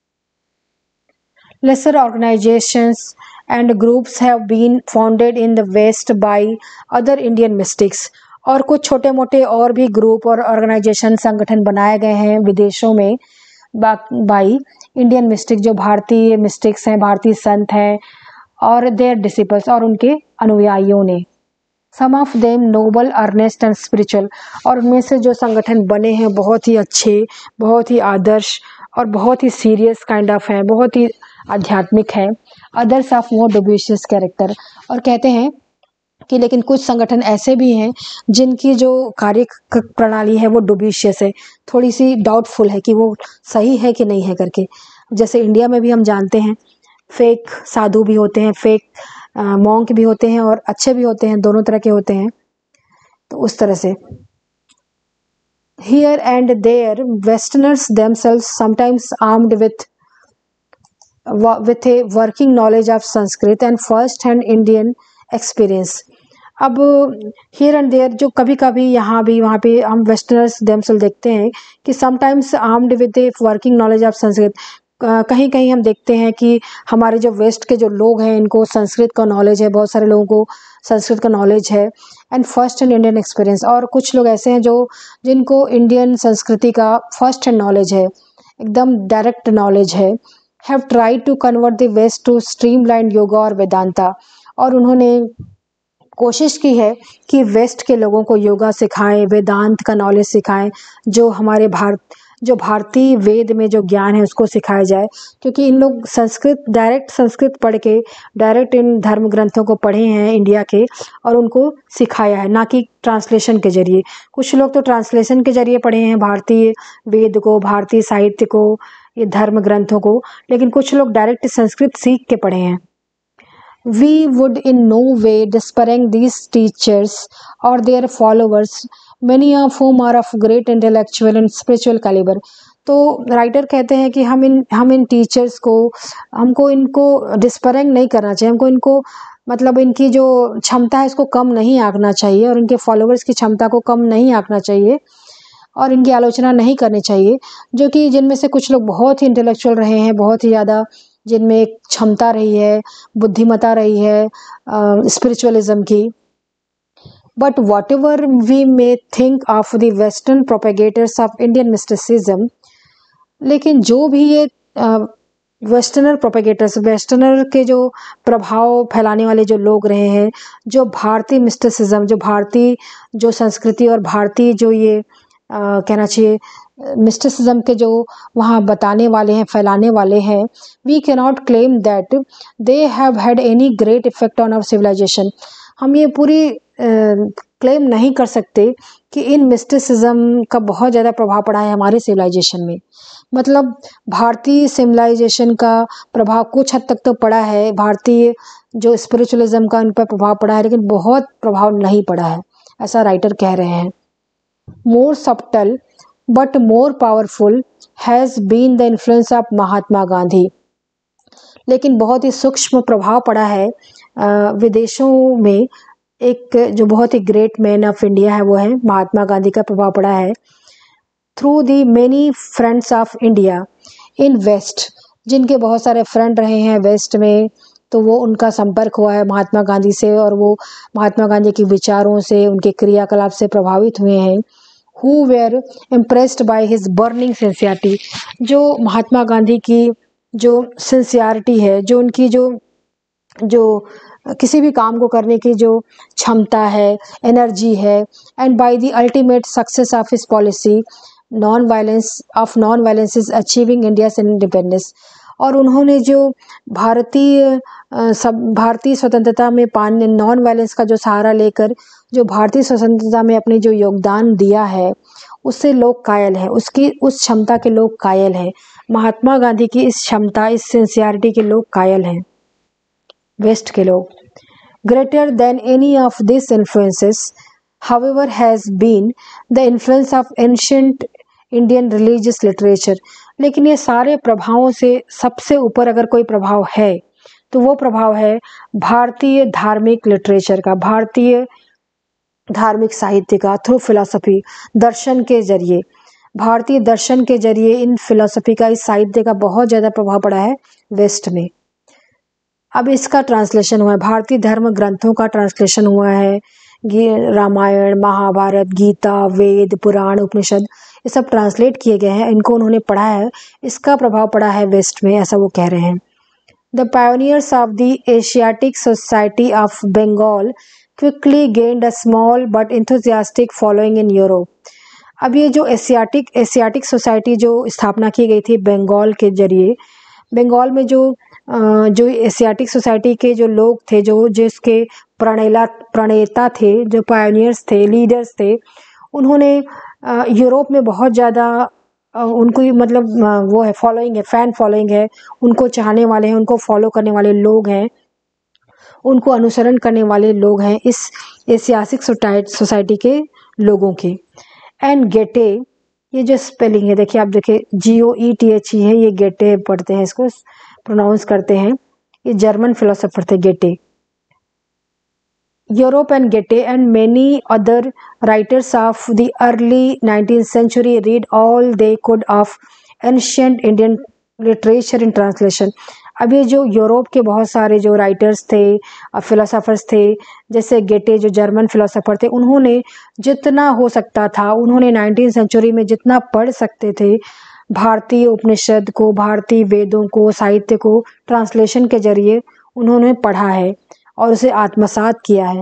Lesser organizations and groups have been founded in the West by other Indian mystics। और कुछ छोटे मोटे और भी ग्रुप और ऑर्गेनाइजेशन, संगठन बनाए गए हैं विदेशों में बाई इंडियन मिस्टिक, जो भारतीय मिस्टिक्स हैं, भारतीय संत हैं, और देयर डिसिपल्स, और उनके अनुयायियों ने। Some of them noble, earnest and spiritual. और उनमें से जो संगठन बने हैं बहुत ही अच्छे, बहुत ही आदर्श और बहुत ही सीरियस काइंड ऑफ हैं, बहुत ही आध्यात्मिक है। Others of more dubious character. और कहते हैं कि लेकिन कुछ संगठन ऐसे भी हैं जिनकी जो कार्य प्रणाली है वो डुबिशियस है, थोड़ी सी डाउटफुल है कि वो सही है कि नहीं है करके। जैसे इंडिया में भी हम जानते हैं फेक साधु भी होते हैं, फेक मॉन्क भी होते हैं, और अच्छे भी होते हैं, दोनों तरह के होते हैं। तो उस तरह से here and there westerners themselves sometimes armed with with a working knowledge of Sanskrit and first hand Indian experience। अब हियर एंड देयर जो कभी कभी यहाँ भी वहाँ पे हम वेस्टर्नर्स देमसेल्फ देखते हैं कि sometimes armed with a working knowledge of Sanskrit, कहीं कहीं हम देखते हैं कि हमारे जो वेस्ट के जो लोग हैं इनको संस्कृत का नॉलेज है, बहुत सारे लोगों को संस्कृत का नॉलेज है, and first hand Indian experience. और कुछ लोग ऐसे हैं जो जिनको इंडियन संस्कृति का फर्स्ट हैंड नॉलेज है, एकदम डायरेक्ट नॉलेज है। Have tried to convert the West to streamline yoga और वेदांता, और उन्होंने कोशिश की है कि वेस्ट के लोगों को योगा सिखाएं, वेदांत का नॉलेज सिखाएं, जो हमारे भारत जो भारतीय वेद में जो ज्ञान है उसको सिखाया जाए, क्योंकि इन लोग संस्कृत डायरेक्ट संस्कृत पढ़ के डायरेक्ट इन धर्म ग्रंथों को पढ़े हैं इंडिया के और उनको सिखाया है, ना कि ट्रांसलेशन के जरिए। कुछ लोग तो ट्रांसलेशन के जरिए पढ़े हैं भारतीय वेद को, भारतीय साहित्य को, ये धर्म ग्रंथों को, लेकिन कुछ लोग डायरेक्ट संस्कृत सीख के पढ़े हैं। We would in no way disparage these teachers or their followers, many of whom are of great intellectual and spiritual caliber। तो राइटर कहते हैं कि हम इन हम इन टीचर्स को हमको इनको डिस्परेज नहीं करना चाहिए, हमको इनको मतलब इनकी जो क्षमता है इसको कम नहीं आंकना चाहिए, और इनके फॉलोअर्स की क्षमता को कम नहीं आंकना चाहिए, और इनकी आलोचना नहीं करनी चाहिए, जो कि जिनमें से कुछ लोग बहुत ही इंटेलेक्चुअल रहे हैं, बहुत ही ज़्यादा जिनमें एक क्षमता रही है, बुद्धिमता रही है स्पिरिचुअलिज्म की। But whatever we may think of the Western propagators of Indian mysticism, लेकिन जो भी ये वेस्टर्नर प्रोपेगेटर्स, वेस्टर्नर के जो प्रभाव फैलाने वाले जो लोग रहे हैं, जो भारतीय मिस्टिसिज्म, जो भारतीय जो संस्कृति और भारतीय जो ये Uh, कहना चाहिए मिस्टिसिज्म के जो वहाँ बताने वाले हैं, फैलाने वाले हैं, we can not claim that they have had any great effect on our civilisation. हम ये पूरी क्लेम uh, नहीं कर सकते कि इन मिस्टिसिज्म का बहुत ज़्यादा प्रभाव पड़ा है हमारे सिविलाइजेशन में। मतलब भारतीय सिविलाइजेशन का प्रभाव कुछ हद तक तो पड़ा है, भारतीय जो स्पिरिचुअलिज्म का उन पर प्रभाव पड़ा है, लेकिन बहुत प्रभाव नहीं पड़ा है, ऐसा राइटर कह रहे हैं। More subtle but more powerful has been the influence of Mahatma Gandhi. लेकिन बहुत ही सूक्ष्म प्रभाव पड़ा है विदेशों में, एक जो बहुत ही ग्रेट मैन ऑफ इंडिया है वो है महात्मा गांधी का प्रभाव पड़ा है। Through the many friends of India in West, जिनके बहुत सारे फ्रेंड रहे हैं वेस्ट में, तो वो उनका संपर्क हुआ है महात्मा गांधी से, और वो महात्मा गांधी के विचारों से, उनके क्रियाकलाप से प्रभावित हुए हैं। Who were impressed by his burning sincerity, जो महात्मा गांधी की जो सिंसियरिटी है, जो उनकी जो जो किसी भी काम को करने की जो क्षमता है, एनर्जी है, and by the ultimate success of his policy non violence of non violence is achieving India's independence. और उन्होंने जो भारतीय सब भारतीय स्वतंत्रता में पाने नॉन वायलेंस का जो सहारा लेकर जो भारतीय स्वतंत्रता में अपनी जो योगदान दिया है, उससे लोग कायल हैं, उसकी उस क्षमता के लोग कायल हैं। महात्मा गांधी की इस क्षमता, इस सिंसियरिटी के लोग कायल हैं, वेस्ट के लोग। Greater than any of this influences however has been the influence of ancient Indian religious literature. लेकिन ये सारे प्रभावों से सबसे ऊपर अगर कोई प्रभाव है तो वो प्रभाव है भारतीय धार्मिक लिटरेचर का, भारतीय धार्मिक साहित्य का, थ्रू फिलॉसफी, दर्शन के जरिए, भारतीय दर्शन के जरिए इन फिलॉसफी का, इस साहित्य का बहुत ज़्यादा प्रभाव पड़ा है वेस्ट में। अब इसका ट्रांसलेशन हुआ है, भारतीय धर्म ग्रंथों का ट्रांसलेशन हुआ है, रामायण, महाभारत, गीता, वेद, पुराण, उपनिषद, ये सब ट्रांसलेट किए गए हैं, इनको उन्होंने पढ़ा है, इसका प्रभाव पड़ा है वेस्ट में, ऐसा वो कह रहे हैं। The pioneers of the Asiatic Society of Bengal quickly gained a small but enthusiastic following in Europe. अब ये जो एशियाटिक एशियाटिक सोसाइटी जो स्थापना की गई थी बंगाल के जरिए, बंगाल में जो जो एशियाटिक सोसाइटी के जो लोग थे, जो जिसके प्रणेला प्रणेता थे, जो पायोनियर्स थे, लीडर्स थे, उन्होंने यूरोप में बहुत ज़्यादा उनको मतलब वो है फॉलोइंग है, फ़ैन फॉलोइंग है, उनको चाहने वाले हैं, उनको फॉलो करने वाले लोग हैं, उनको अनुसरण करने वाले लोग हैं इस एशियाटिक सोसाइटी के लोगों के। एंड गेटे, ये जो स्पेलिंग है देखिए, आप देखिए जी ओ ई टी एच ही है, ये गेटे पढ़ते हैं, इसको प्रोनाउंस करते हैं, ये जर्मन फिलोसोफर थे गेटे। Europe and Goethe and many other writers of the early nineteenth century read all they could of ancient Indian literature in translation. अब ये जो यूरोप के बहुत सारे जो राइटर्स थे, फिलोसोफर्स थे, जैसे गेटे जो जर्मन फिलोसोफर थे, उन्होंने जितना हो सकता था उन्होंने नाइनटीन सेंचुरी में जितना पढ़ सकते थे भारतीय उपनिषद को, भारतीय वेदों को, साहित्य को ट्रांसलेशन के जरिए उन्होंने पढ़ा है और उसे आत्मसात किया है.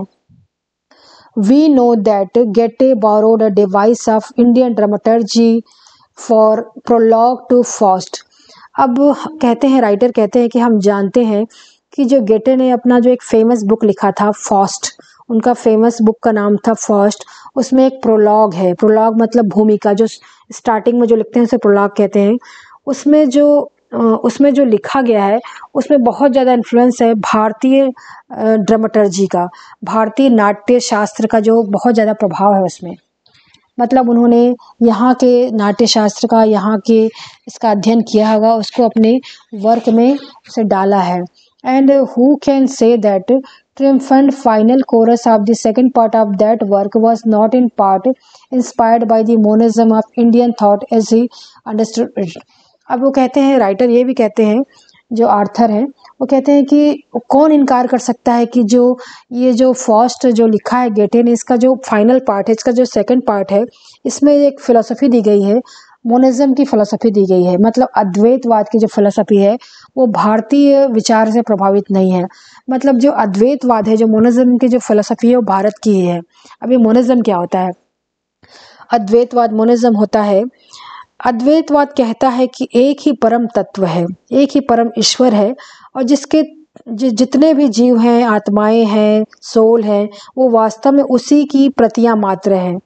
We know that Goethe borrowed a device of Indian dramaturgy for prologue to Faust. अब कहते हैं, राइटर कहते हैं कि हम जानते हैं कि जो गेटे ने अपना जो एक फेमस बुक लिखा था फॉस्ट, उनका फेमस बुक का नाम था फॉस्ट, उसमें एक प्रोलॉग है. प्रोलॉग मतलब भूमिका, जो स्टार्टिंग में जो लिखते हैं उसे प्रोलॉग कहते हैं. उसमें जो उसमें जो लिखा गया है उसमें बहुत ज़्यादा इन्फ्लुएंस है भारतीय ड्रामेटर्जी का, भारतीय नाट्य शास्त्र का जो बहुत ज़्यादा प्रभाव है उसमें. मतलब उन्होंने यहाँ के नाट्य शास्त्र का, यहाँ के इसका अध्ययन किया होगा, उसको अपने वर्क में उसे डाला है. And who can say that triumphant final chorus of the second part of that work was not in part inspired by the monism of Indian thought as he understood it. अब वो कहते हैं, writer ये भी कहते हैं, जो Arthur हैं वो कहते हैं कि कौन इनकार कर सकता है कि जो ये जो फॉस्ट जो लिखा है गेटे ने, इसका जो फाइनल पार्ट है, इसका जो सेकंड पार्ट है, इसमें एक फ़िलोसफी दी गई है, मोनिज्म की फ़िलोसफी दी गई है. मतलब अद्वैतवाद की जो फ़िलोसफी है वो भारतीय विचार से प्रभावित नहीं है. मतलब जो अद्वैतवाद है, जो मोनिज्म की जो फ़िलोसफी है वो भारत की ही है. अभी मोनिज्म क्या होता है? अद्वैतवाद, मोनिज्म होता है, अद्वैतवाद कहता है कि एक ही परम तत्व है, एक ही परम ईश्वर है, और जिसके जि, जितने भी जीव हैं, आत्माएं हैं, सोल है, वो वास्तव में उसी की प्रतियां मात्र हैं.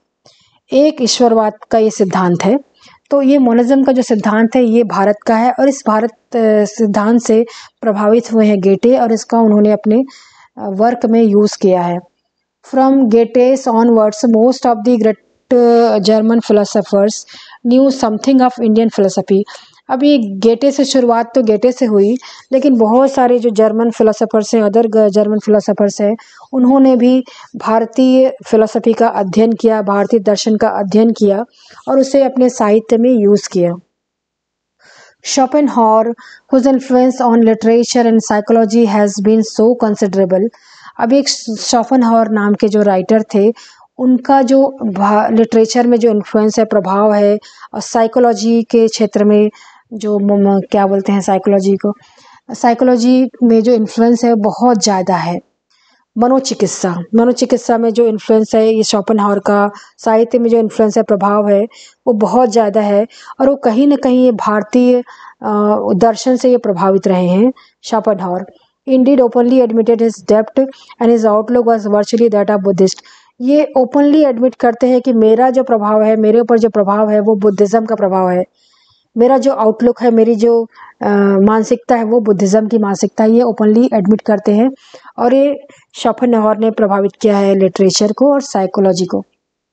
एक ईश्वरवाद का ये सिद्धांत है. तो ये मोनिज्म का जो सिद्धांत है ये भारत का है, और इस भारत सिद्धांत से प्रभावित हुए हैं गेटे, और इसका उन्होंने अपने वर्क में यूज़ किया है. From Goethe's onwards most of the great German philosophers knew something of Indian philosophy. अभी गेटे से शुरुआत तो गेटे से हुई, लेकिन बहुत सारे जो जर्मन फिलोसोफर्स हैं, अदर जर्मन फिलोसोफर्स हैं, उन्होंने भी भारतीय फिलोसफी का अध्ययन किया, भारतीय दर्शन का अध्ययन किया और उसे अपने साहित्य में यूज़ किया. Schopenhauer, whose influence on literature and psychology has been so considerable. अब एक शोपेनहावर नाम के जो राइटर थे, उनका जो लिटरेचर में जो इन्फ्लुएंस है, प्रभाव है, और साइकोलॉजी के क्षेत्र में जो क्या बोलते हैं साइकोलॉजी को, साइकोलॉजी में जो इन्फ्लुएंस है बहुत ज़्यादा है. मनोचिकित्सा, मनोचिकित्सा में जो इन्फ्लुएंस है, ये शोपेनहावर का साहित्य में जो इन्फ्लुएंस है, प्रभाव है, वो बहुत ज़्यादा है, और वो कहीं ना कहीं ये भारतीय दर्शन से ये प्रभावित रहे हैं Schopenhauer. Indeed openly admitted his depth and his outlook was virtually that of Buddhist. ये ओपनली एडमिट करते हैं कि मेरा जो प्रभाव है, मेरे ऊपर जो प्रभाव है वो बुद्धिज़्म का प्रभाव है, मेरा जो आउटलुक है, मेरी जो आ, मानसिकता है वो बुद्धिज़्म की मानसिकता है. ये ओपनली एडमिट करते हैं, और ये शोपेनहावर ने प्रभावित किया है लिटरेचर को और साइकोलॉजी को.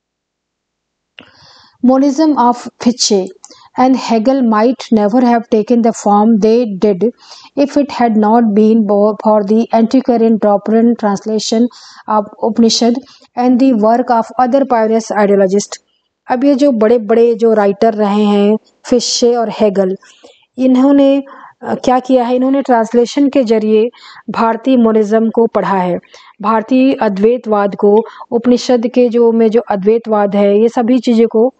Monism of Fichte and Hegel might never have taken the form they did if it had not been for the antiquarian Dropperian translation of Upanishad and the work of other pious ideologists. अब ये जो बड़े बड़े जो writer रहे हैं, fishes और Hegel, इन्होंने क्या किया है, इन्होंने ट्रांसलेशन के जरिए भारतीय मोनिज्म को पढ़ा है, भारतीय अद्वैतवाद को, उपनिषद के जो में जो अद्वैतवाद है, ये सभी चीज़ों को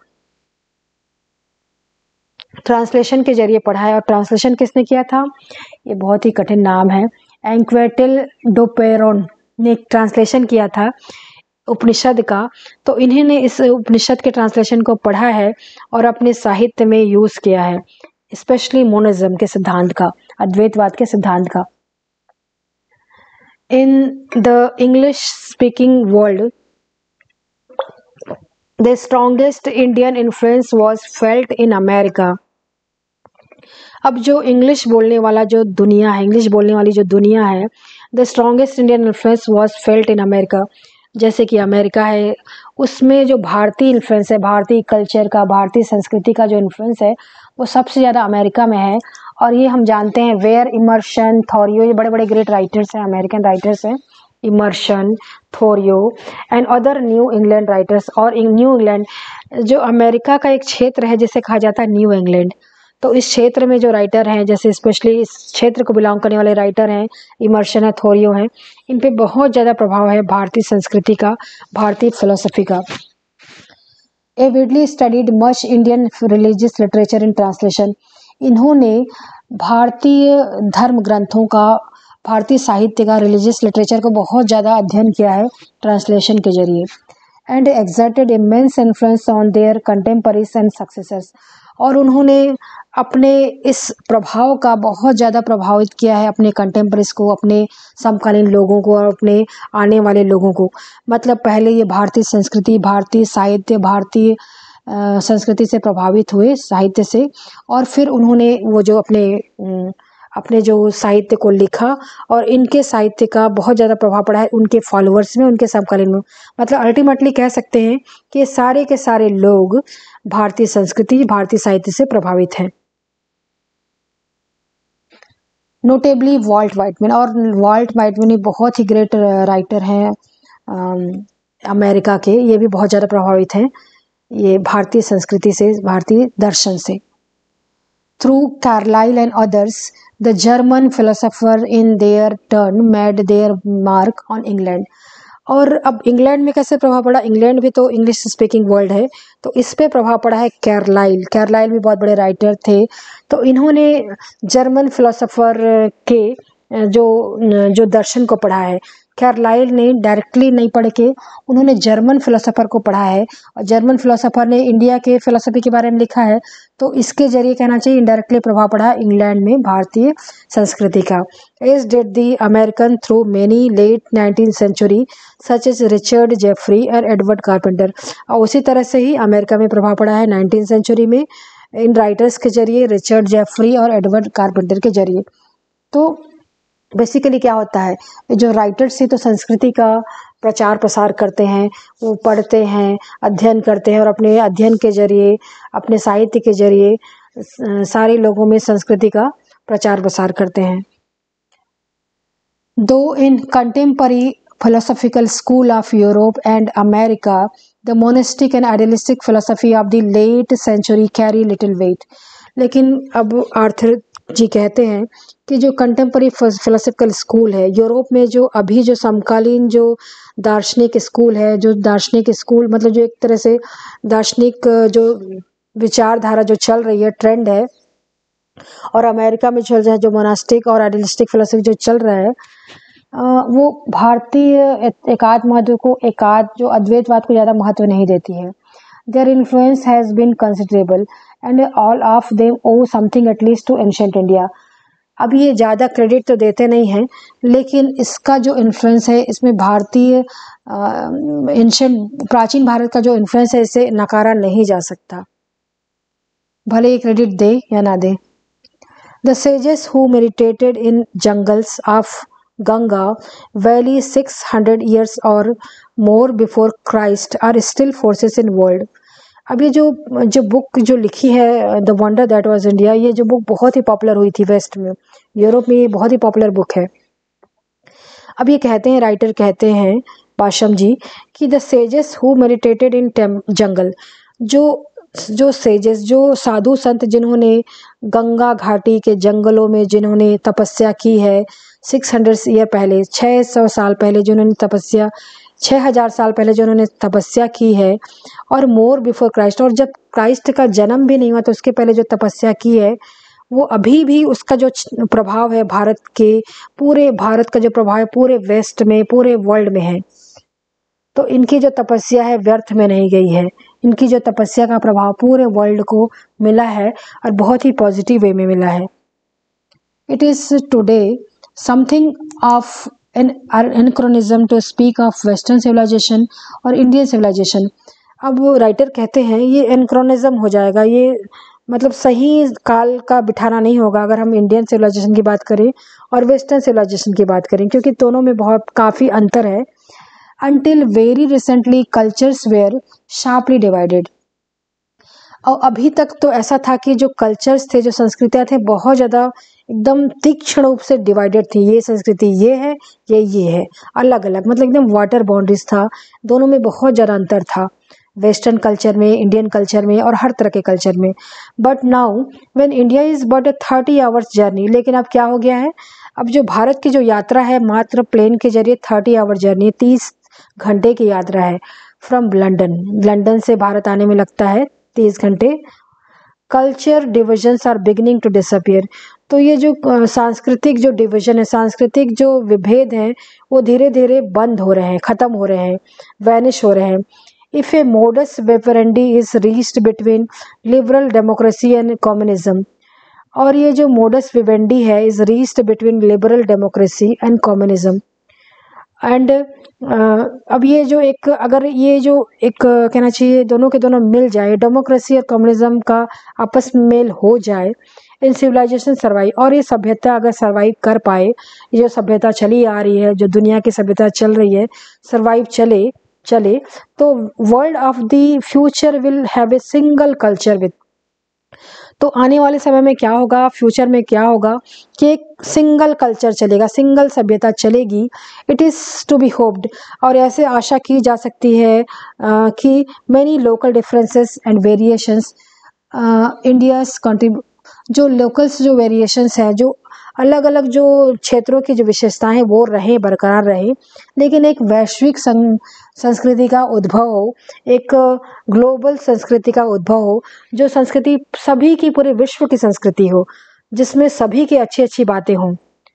ट्रांसलेशन के जरिए पढ़ा है. और ट्रांसलेशन किसने किया था? ये बहुत ही कठिन नाम है, एंक्वेटेल डोपेरोन ने ट्रांसलेशन किया था उपनिषद का. तो इन्होंने इस उपनिषद के ट्रांसलेशन को पढ़ा है और अपने साहित्य में यूज़ किया है, स्पेशली मोनिज्म के सिद्धांत का, अद्वैतवाद के सिद्धांत का. In the English speaking world The strongest Indian influence was felt in America. अब जो इंग्लिश बोलने वाला जो दुनिया है, इंग्लिश बोलने वाली जो दुनिया है, the strongest Indian influence was felt in America. जैसे कि अमेरिका है, उसमें जो भारतीय इन्फ्लुएंस है, भारतीय कल्चर का, भारतीय संस्कृति का जो इन्फ्लुएंस है वो सबसे ज़्यादा अमेरिका में है. और ये हम जानते हैं, वेयर इमर्शन, थॉरियो, ये बड़े बड़े ग्रेट राइटर्स हैं, अमेरिकन राइटर्स हैं, Emerson, Thoreau and other New England writers. और न्यू इंग्लैंड जो अमेरिका का एक क्षेत्र है जिसे कहा जाता है न्यू इंग्लैंड, तो इस क्षेत्र में जो राइटर हैं, जैसे स्पेशली इस क्षेत्र को बिलोंग करने वाले राइटर हैं, इमर्शन है, थोरियो हैं, इन पे बहुत ज़्यादा प्रभाव है भारतीय संस्कृति का, भारतीय फिलोसफी का। A widely studied much Indian religious literature in translation. इन्होंने भारतीय धर्म ग्रंथों का, भारतीय साहित्य का, रिलीजियस लिटरेचर को बहुत ज़्यादा अध्ययन किया है ट्रांसलेशन के जरिए। And exerted immense influence on their contemporaries and successors. और उन्होंने अपने इस प्रभाव का बहुत ज़्यादा प्रभावित किया है अपने कंटेम्परीज को, अपने समकालीन लोगों को और अपने आने वाले लोगों को। मतलब पहले ये भारतीय संस्कृति, भारतीय साहित्य, भारतीय संस्कृति से प्रभावित हुए, साहित्य से, और फिर उन्होंने वो जो अपने अपने जो साहित्य को लिखा, और इनके साहित्य का बहुत ज़्यादा प्रभाव पड़ा है उनके फॉलोअर्स में, उनके समकालीन में। मतलब अल्टीमेटली कह सकते हैं कि सारे के सारे लोग भारतीय संस्कृति, भारतीय साहित्य से प्रभावित हैं। Notably Walt Whitman. और वॉल्ट व्हाइटमैन बहुत ही ग्रेट राइटर हैं अमेरिका के, ये भी बहुत ज़्यादा प्रभावित हैं ये भारतीय संस्कृति से, भारतीय दर्शन से। Through Carlyle and others the German philosopher in their turn made their mark on England. और अब इंग्लैंड में कैसे प्रभाव पड़ा, इंग्लैंड भी तो इंग्लिश स्पीकिंग वर्ल्ड है, तो इस पे प्रभाव पड़ा है कार्लाइल। कार्लाइल भी बहुत बड़े राइटर थे, तो इन्होंने जर्मन फिलोसोफर के जो जो दर्शन को पढ़ा है। कार्लाइल ने डायरेक्टली नहीं पढ़ के उन्होंने जर्मन फिलोसोफर को पढ़ा है, और जर्मन फिलोसोफर ने इंडिया के फिलोसफी के बारे में लिखा है, तो इसके जरिए कहना चाहिए इनडायरेक्टली प्रभाव पड़ा इंग्लैंड में भारतीय संस्कृति का। As did the American through many late nineteen century such as Richard Jefferies और एडवर्ड कारपेंटर। और उसी तरह से ही अमेरिका में प्रभाव पड़ा है नाइनटीन सेंचुरी में इन राइटर्स के जरिए, रिचर्ड जेफरी और एडवर्ड कारपेंटर के जरिए। तो बेसिकली क्या होता है, जो राइटर्स ही तो संस्कृति का प्रचार प्रसार करते हैं, वो पढ़ते हैं, अध्ययन करते हैं, और अपने अध्ययन के जरिए, अपने साहित्य के जरिए सारे लोगों में संस्कृति का प्रचार प्रसार करते हैं। Though in contemporary philosophical school of Europe and America, the monastic and idealistic philosophy of the late century carry little weight. लेकिन अब आर्थर जी कहते हैं कि जो कंटेम्पररी फिलोसफिकल स्कूल है यूरोप में, जो अभी जो समकालीन जो दार्शनिक स्कूल है, जो दार्शनिक स्कूल मतलब जो एक तरह से दार्शनिक जो विचारधारा जो चल रही है, ट्रेंड है, और अमेरिका में चल रहा है जो मोनास्टिक और आइडियलिस्टिक फिलोसफी जो चल रहा है, वो भारतीय एकाद महत्व को, एकाद जो अद्वैतवाद को ज़्यादा महत्व नहीं देती है। Their influence has been considerable and all of them owe something at least to ancient India. अब ये ज़्यादा क्रेडिट तो देते नहीं हैं, लेकिन इसका जो इन्फ्लुएंस है, इसमें भारतीय एंशिएंट प्राचीन भारत का जो इन्फ्लुएंस है, इसे नकारा नहीं जा सकता, भले ही क्रेडिट दे या ना दे। The sages who meditated in jungles of Ganga Valley six hundred years or more before Christ are still forces in world. अब ये जो जो बुक जो लिखी है the wonder that was India, ये जो बुक बहुत ही पॉपुलर हुई थी वेस्ट में, यूरोप में ये बहुत ही पॉपुलर बुक है। अब ये कहते हैं, राइटर कहते हैं पाशम जी कि the sages who meditated in jungle, जो जो सेजेस, जो साधु संत जिन्होंने गंगा घाटी के जंगलों में जिन्होंने तपस्या की है, सिक्स हंड्रेड ईयर पहले, छः सौ साल पहले जिन्होंने तपस्या, छः हजार साल पहले जिन्होंने तपस्या की है, और मोर बिफोर क्राइस्ट, और जब क्राइस्ट का जन्म भी नहीं हुआ तो उसके पहले जो तपस्या की है, वो अभी भी उसका जो प्रभाव है भारत के, पूरे भारत का जो प्रभाव है पूरे वेस्ट में, पूरे वर्ल्ड में है। तो इनकी जो तपस्या है व्यर्थ में नहीं गई है, इनकी जो तपस्या का प्रभाव पूरे वर्ल्ड को मिला है और बहुत ही पॉजिटिव वे में मिला है। It is today something of an anachronism to speak of Western civilisation और इंडियन सिविलाइजेशन। अब वो राइटर कहते हैं ये एनक्रोनिज्म हो जाएगा, ये मतलब सही काल का बिठाना नहीं होगा अगर हम इंडियन सिविलाइजेशन की बात करें और वेस्टर्न सिविलाइजेशन की बात करें, क्योंकि दोनों में बहुत काफ़ी अंतर है। Until very recently cultures were sharply divided. और अभी तक तो ऐसा था कि जो कल्चर्स थे, जो संस्कृतियाँ थे, बहुत ज़्यादा एकदम तीक्ष्ण रूप से डिवाइडेड थी। ये संस्कृति ये है, ये ये है, अलग अलग, मतलब एकदम वाटर बाउंड्रीज था, दोनों में बहुत ज़्यादा अंतर था, वेस्टर्न कल्चर में, इंडियन कल्चर में और हर तरह के कल्चर में। But now when India is but a thirty hours journey, लेकिन अब क्या हो गया है, अब जो भारत की जो यात्रा है मात्र प्लेन के जरिए थर्टी आवर जर्नी, तीस घंटे की यात्रा है फ्रॉम लंदन। लंदन से भारत आने में लगता है तीस घंटे। Culture divisions are beginning to disappear, तो ये जो सांस्कृतिक जो डिवीजन है, सांस्कृतिक जो विभेद हैं, वो धीरे धीरे बंद हो रहे हैं, ख़त्म हो रहे हैं, वैनिश हो रहे हैं। If a modus vivendi is reached between liberal democracy and communism, और ये जो मोडस विवेंडी है is reached between liberal democracy and communism. And अब ये जो एक अगर ये जो एक uh, कहना चाहिए दोनों के दोनों मिल जाए, डेमोक्रेसी और कम्युनिज्म का आपस में मेल हो जाए, इन सिविलाइजेशन सर्वाइव, और ये सभ्यता अगर सर्वाइव कर पाए, ये जो सभ्यता चली आ रही है, जो दुनिया की सभ्यता चल रही है, सर्वाइव चले चले तो world of the future will have a single culture with, तो आने वाले समय में क्या होगा, फ्यूचर में क्या होगा कि एक सिंगल कल्चर चलेगा, सिंगल सभ्यता चलेगी। It is to be hoped, और ऐसे आशा की जा सकती है आ, कि many local differences and variations India's कंट्रीब्यू, जो लोकल्स जो वेरिएशंस हैं, जो अलग अलग जो क्षेत्रों की जो विशेषताएं हैं वो रहें, बरकरार रहें, लेकिन एक वैश्विक संस्कृति का उद्भव हो, एक ग्लोबल संस्कृति का उद्भव हो, जो संस्कृति सभी की, पूरे विश्व की संस्कृति हो, जिसमें सभी की अच्छी अच्छी बातें हों,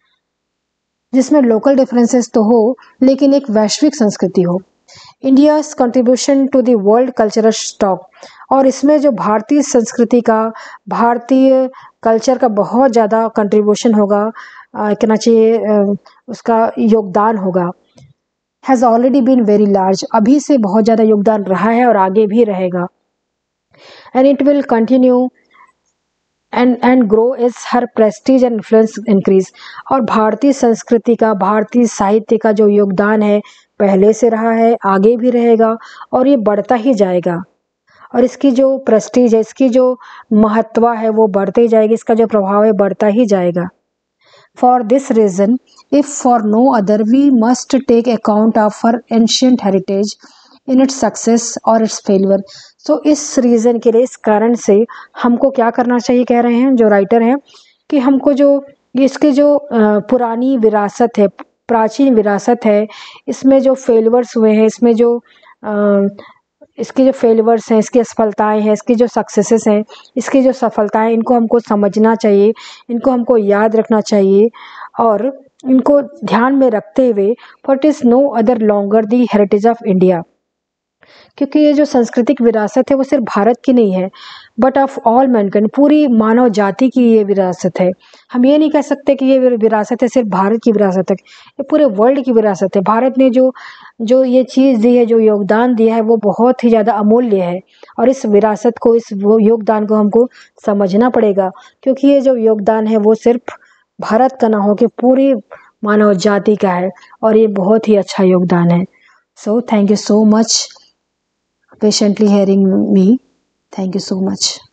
जिसमें लोकल डिफरेंसेस तो हो लेकिन एक वैश्विक संस्कृति हो। India's contribution to the world cultural stock, और इसमें जो भारतीय संस्कृति का, भारतीय कल्चर का बहुत ज़्यादा कंट्रीब्यूशन होगा, कहना चाहिए उसका योगदान होगा, has already been very large, अभी से बहुत ज़्यादा योगदान रहा है और आगे भी रहेगा। And it will continue and and grow as her prestige and influence increase, और भारतीय संस्कृति का, भारतीय साहित्य का जो योगदान है पहले से रहा है, आगे भी रहेगा और ये बढ़ता ही जाएगा, और इसकी जो प्रेस्टीज है, इसकी जो महत्व है वो बढ़ते ही जाएगी, इसका जो प्रभाव है बढ़ता ही जाएगा। For this reason, if for no other, we must take account of her ancient heritage in its success और इट्स फेलियर। सो इस रीज़न के लिए, इस कारण से हमको क्या करना चाहिए, कह रहे हैं जो राइटर हैं, कि हमको जो इसके जो पुरानी विरासत है, प्राचीन विरासत है, इसमें जो फेलियर्स हुए हैं, इसमें जो इसके जो फेलियर्स हैं, इसकी असफलताएं हैं, इसकी जो सक्सेसेस हैं, इसकी जो सफलताएं, इनको हमको समझना चाहिए, इनको हमको याद रखना चाहिए, और इनको ध्यान में रखते हुए, for it is no other longer the heritage of India, क्योंकि ये जो सांस्कृतिक विरासत है वो सिर्फ भारत की नहीं है, बट ऑफ ऑल मैनकाइंड, पूरी मानव जाति की ये विरासत है। हम ये नहीं कह सकते कि ये विरासत है सिर्फ भारत की विरासत है, ये पूरे वर्ल्ड की विरासत है। भारत ने जो जो ये चीज़ दी है, जो योगदान दिया है, वो बहुत ही ज़्यादा अमूल्य है, और इस विरासत को, इस योगदान को हमको समझना पड़ेगा, क्योंकि ये जो योगदान है वो सिर्फ भारत का ना हो कि पूरी मानव जाति का है, और ये बहुत ही अच्छा योगदान है। So thank you so much patiently hearing me. Thank you so much.